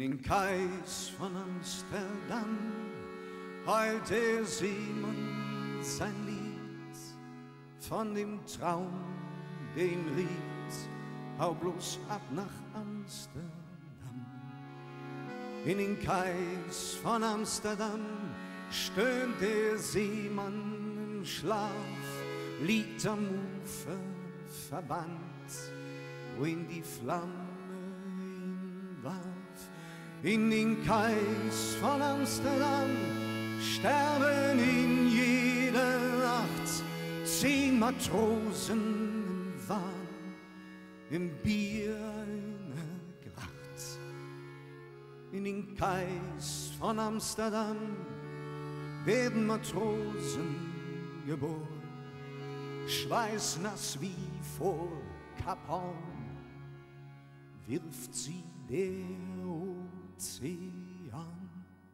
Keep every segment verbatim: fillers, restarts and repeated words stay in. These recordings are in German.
den Kais von Amsterdam heult der Seemann sein Lied von dem Traum, der ihm riet, hau bloß ab nach Amsterdam. In den Kais von Amsterdam stöhnt der Seemann im Schlaf, liegt am Ufer verbannt, wohin die Flamme ihn warf. In den Kais von Amsterdam sterben in jeder Nacht zehn Matrosen im Wahn, im Bier eine Gracht. In den Kais von Amsterdam werden Matrosen geboren, schweißnass wie vor Kap Horn wirft sie der Ozean.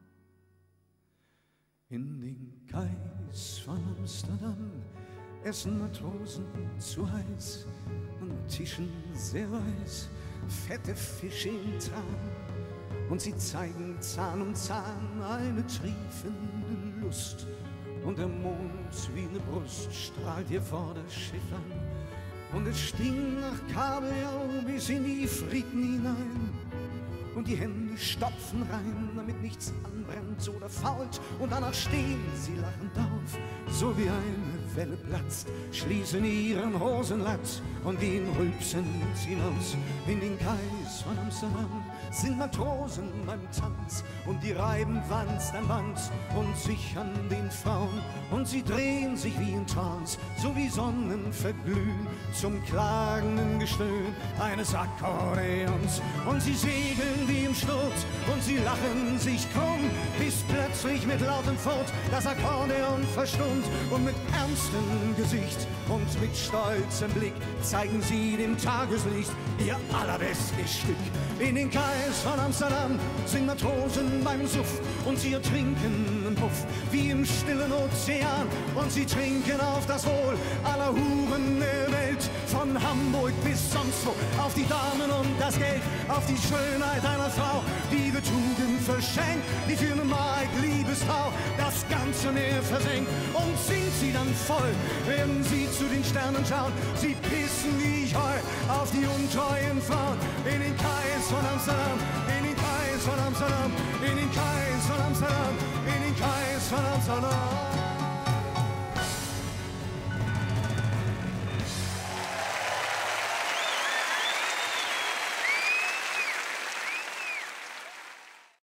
In den Kais von Amsterdam essen Matrosen zu heiß und tischen sehr weiß fette Fische im Tran. Und sie zeigen Zahn um Zahn eine triefende Lust. Und der Mond wie eine Brust strahlt ihr vor das Schiff an. Und es stinkt nach Kabeljau bis in die Fritten hinein. Und die Hände stopfen rein, damit nichts anbrennt oder fault. Und danach stehen sie lachend auf, so wie eine Welle platzt, schließen ihren Hosenlatz und gehen rülpsend hinaus. In den Kais von Amsterdam sind Matrosen beim Tanz und die reiben Wanst an Wand und sichern den Frauen. Und sie drehen sich wie in Trance, so wie Sonnen verglühen zum klagenden Gestöhn eines Akkordeons. Und sie segeln wie im Sturz und sie lachen sich krumm, bis plötzlich mit lautem Furt das Akkordeon verstummt. Und mit ernstem Gesicht und mit stolzem Blick zeigen sie dem Tageslicht ihr allerbestes Stück. In den Kais von Amsterdam sind Matrosen beim Suff und sie ertrinken im Puff wie im stillen Ozean. Und sie trinken auf das Wohl aller Huren der Welt, von Hamburg bis sonst wo, auf die Damen und das Geld, auf die Schönheit einer Frau, die die Tugend verschenkt, die für eine Mark Liebesfrau das ganze Meer versenkt. Und sind sie dann voll, werden sie zu den Sternen schauen, sie pissen wie Heu auf die untreuen Frauen. In den Kais von Amsterdam, in den Kais von Amsterdam, in den Kais von Amsterdam, in den Kais von Amsterdam.